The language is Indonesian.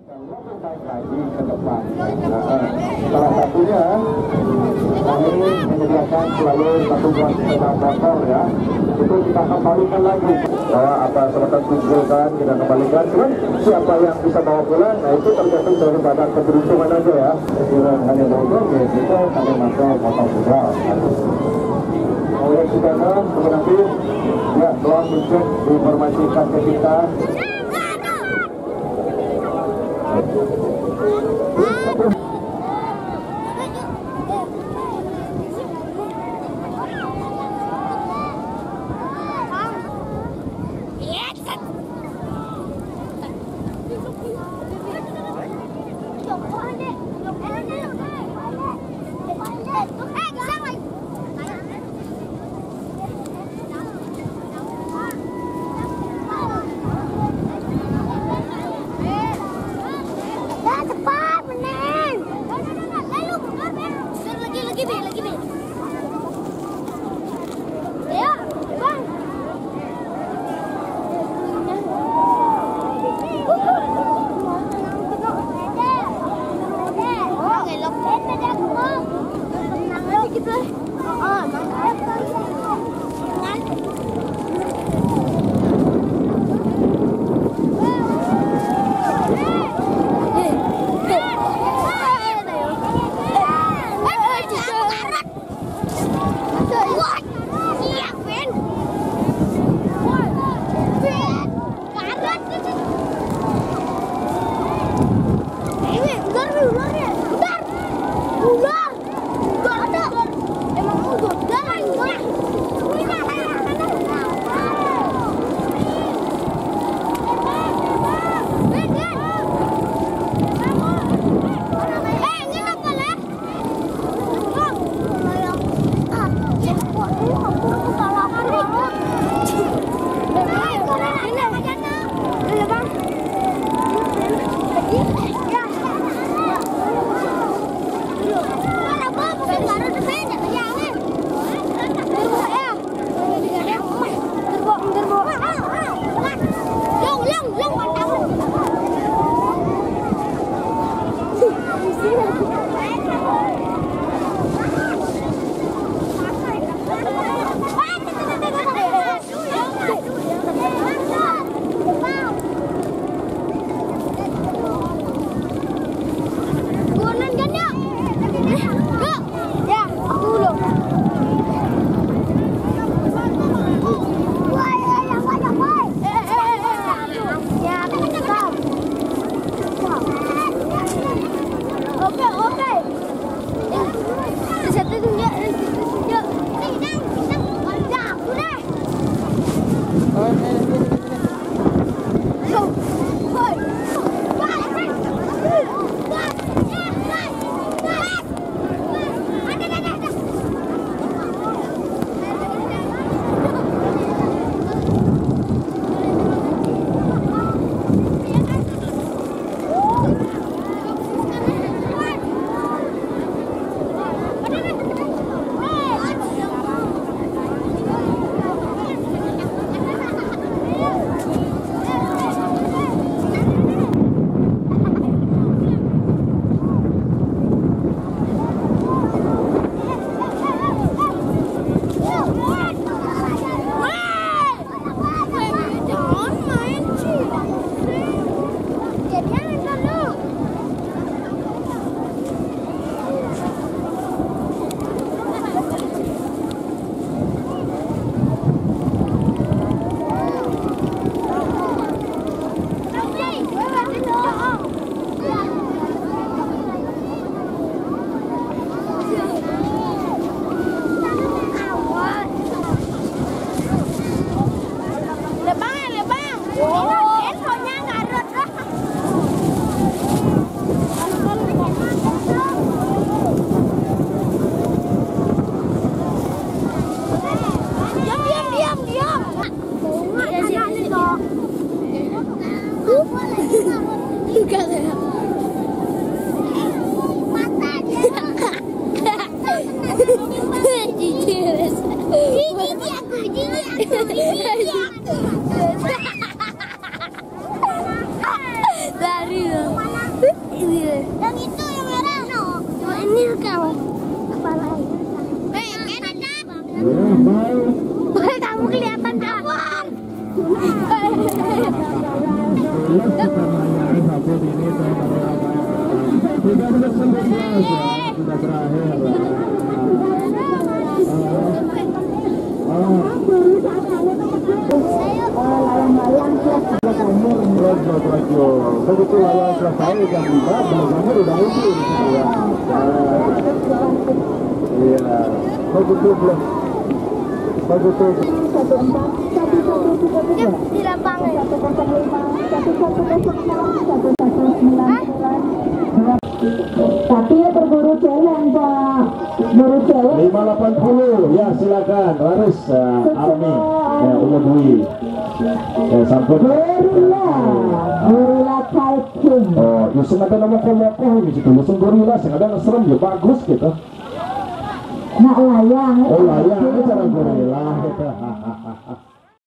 lebih baik lagi ke depan. Salah satunya kami menyediakan selalu satu buah sepeda motor ya. Itu kita kembalikan lagi. Bahwa apa sempat kumpulkan kita kembalikan. Cuman siapa yang bisa bawa pulang, nah itu tergantung daripada keberuntungan aja ya. Kira hanya motor ya kita kami masuk motor juga. Oleh sudah nanti ya tolong dicek diinformasikan ke kita. begitu lawan selesai jam 5 benar-benar udah muncul di situ ya. Iya, begitu belum begitu di lapangan. Tapi ya berburu cewek Pak, buru cewek 580 ya, silakan Laris Army ya, umur Dwi ya, sampun gorila Tycoon. oh justru ada nama koloko di situ, justru gorila ada serem ya, bagus gitu. Nak layang Oh layang, cara gorila gitu.